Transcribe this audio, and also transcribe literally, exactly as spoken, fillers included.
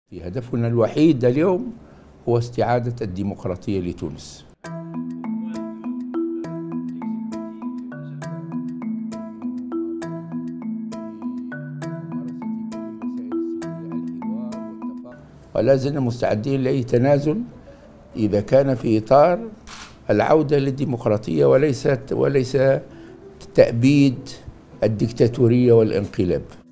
هدفنا الوحيد اليوم هو استعادة الديمقراطية لتونس. ولا زلنا مستعدين لأي تنازل إذا كان في إطار العودة للديمقراطية وليس وليس تأبيد الدكتاتورية والانقلاب.